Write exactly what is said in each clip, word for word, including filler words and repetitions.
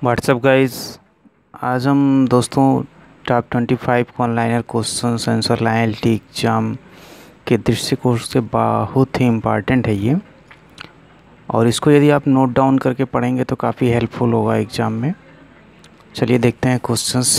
WhatsApp guys. आज हम दोस्तों top twenty five one liner question answer line L T exam के दृष्टिकोण से बहुत ही इम्पॉर्टेंट है ये, और इसको यदि आप नोट डाउन करके पढ़ेंगे तो काफ़ी हेल्पफुल होगा एग्ज़ाम में। चलिए देखते हैं क्वेश्चंस।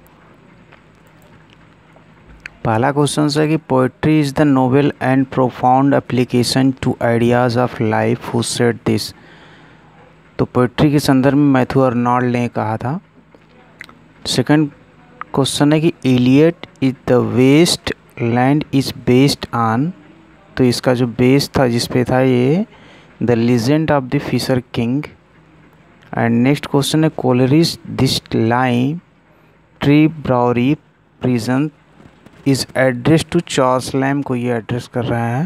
पहला क्वेश्चन है कि poetry is the noble and profound application to ideas of life who said this. तो पोइट्री के संदर्भ में मैथ्यू अर्नोल्ड ने कहा था। सेकंड क्वेश्चन है कि Eliot is the Waste Land is based on, तो इसका जो बेस था जिस पे था ये the legend of the Fisher King. And next question है Coleridge this line tree bowery prison is address to Charles Lamb, को ये एड्रेस कर रहा है।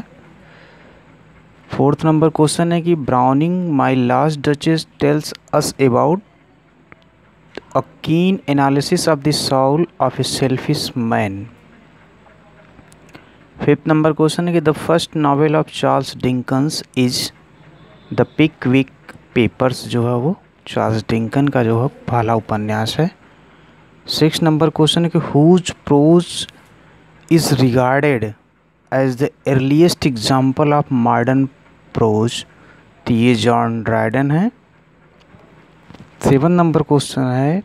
फोर्थ नंबर क्वेश्चन है कि Browning My Last Duchess tells us about a keen analysis of the soul of a selfish man. Fifth number question है कि the first novel of Charles Dickens is the Pickwick Papers, जो है वो Charles डिंकन का जो है पहला उपन्यास है। सिक्स नंबर क्वेश्चन है कि whose prose is regarded as the earliest example of modern prose, तो ये जॉन ड्राइडन है। सेवन नंबर क्वेश्चन है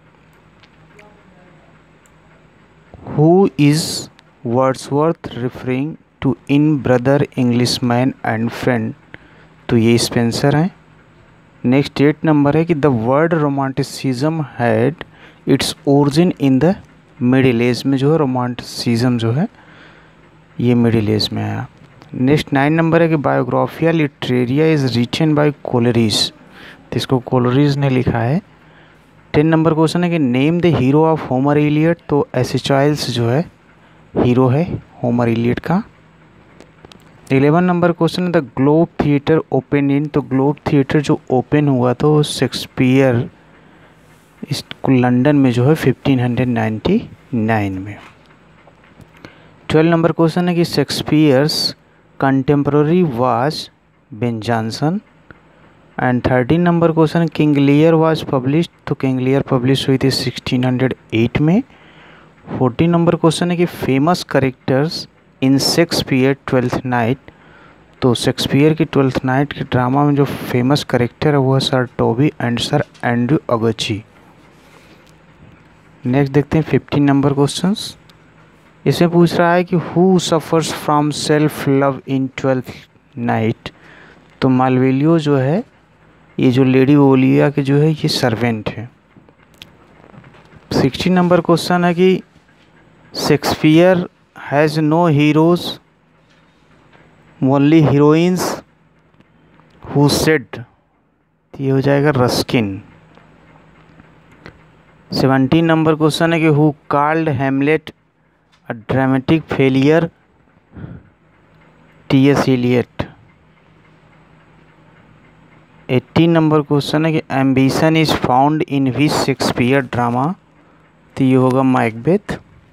who is Wordsworth referring to in brother Englishman and friend, तो ये स्पेंसर हैं। नेक्स्ट एट नंबर है कि the word romanticism had its origin in the middle age, में जो है रोमांटिसिज्म जो है ये मिडिल एज में आया। नेक्स्ट नाइन नंबर है कि Biographia Literaria is written by Coleridge, तो इसको कोलरिज ने लिखा है। टेन नंबर क्वेश्चन है कि name the hero of Homer Iliad, तो एसिचाइल्स जो है हीरो है होमर इलियट का। इलेवन नंबर क्वेश्चन है the Globe Theatre open in, तो ग्लोब थिएटर जो ओपन हुआ तो शेक्सपियर इसको लंदन में जो है फिफ्टीन नाइंटी नाइन में। ट्वेल्व नंबर क्वेश्चन है कि Shakespeare's contemporary was Ben Jonson. And thirteen number question King Lear was publish, तो किंग लियर पब्लिश हुई थी सिक्सटीन हंड्रेड एट में। फोर्टीन नंबर क्वेश्चन है कि famous characters in Shakespeare Twelfth Night, तो Shakespeare की ट्वेल्थ नाइट के drama में जो फेमस करेक्टर है वो है Sir Toby and Sir Andrew Aguecheek. Next देखते हैं फिफ्टीन नंबर क्वेश्चंस। इसमें पूछ रहा है कि who suffers from self love in Twelfth Night, तो मालवेलियो जो है ये जो लेडी ओलिया के जो है ये सर्वेंट है। सिक्सटीन नंबर क्वेश्चन है कि Shakespeare has no heroes only heroines who said, ये हो जाएगा रस्किन। सेवनटीन नंबर क्वेश्चन है कि who called Hamlet a dramatic failure, T S Eliot. Eighteen number question है कि ambition is found in which Shakespeare drama, तो ये होगा मैकबेथ।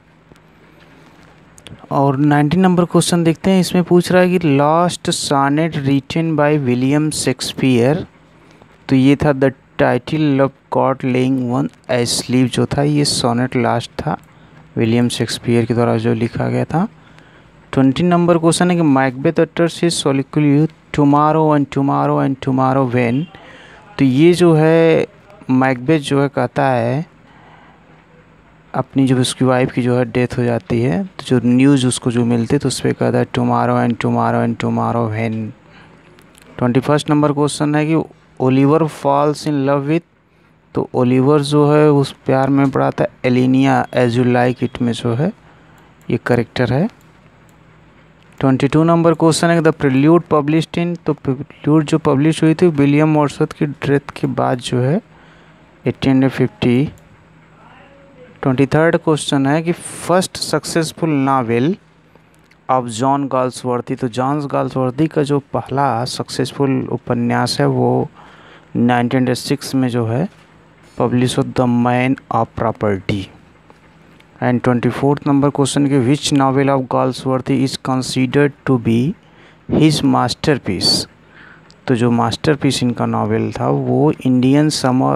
और नाइनटीन नंबर क्वेश्चन देखते हैं। इसमें पूछ रहा है कि last sonnet written by William Shakespeare, तो ये था the title love god lying once asleep, जो था ये सोनेट लास्ट था विलियम शेक्सपियर के द्वारा जो लिखा गया था। ट्वेंटी नंबर क्वेश्चन है कि Macbeth utters his soliloquy tomorrow and tomorrow and tomorrow when, तो ये जो है मैकबेथ जो है कहता है अपनी, जब उसकी वाइफ की जो है डेथ हो जाती है तो जो न्यूज़ उसको जो मिलती है तो उस पर कहता है tomorrow and tomorrow and tomorrow when. Twenty first number question है कि Oliver falls in love with, तो ओलिवर जो है उस प्यार में पड़ा था Aliena As You Like It में जो है ये करेक्टर है। ट्वेंटी टू नंबर क्वेश्चन है द प्रिल्यूड पब्लिश्ड इन, तो प्रिल्यूड जो पब्लिश हुई थी विलियम वर्ड्सवर्थ की डेथ के बाद जो है eighteen fifty. Twenty third question है कि first successful novel of John Galsworthy, तो जॉन गाल्सवर्थी का जो पहला सक्सेसफुल उपन्यास है वो नाइनटीन हंड्रेड सिक्स में जो है पब्लिश हो The Man of Property. And twenty fourth number question के which novel of Galsworthy is considered to be his masterpiece, तो जो मास्टरपीस इनका नावल था वो Indian Summer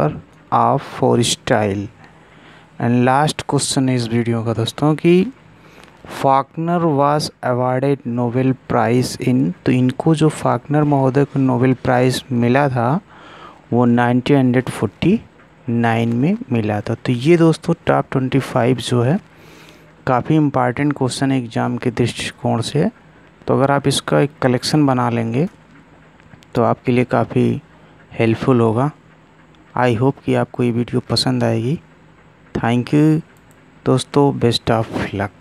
of Forsyte. And last question है इस वीडियो का दोस्तों कि Faulkner was awarded Nobel prize in, तो इनको जो फाकनर महोदय को नोबेल प्राइज़ मिला था वो नाइनटीन फोर्टी नाइन में मिला था। तो ये दोस्तों टॉप ट्वेंटी फाइव जो है काफ़ी इम्पॉर्टेंट क्वेश्चन एग्ज़ाम के दृष्टिकोण से है। तो अगर आप इसका एक कलेक्शन बना लेंगे तो आपके लिए काफ़ी हेल्पफुल होगा। आई होप कि आपको ये वीडियो पसंद आएगी। थैंक यू दोस्तों, बेस्ट ऑफ लक।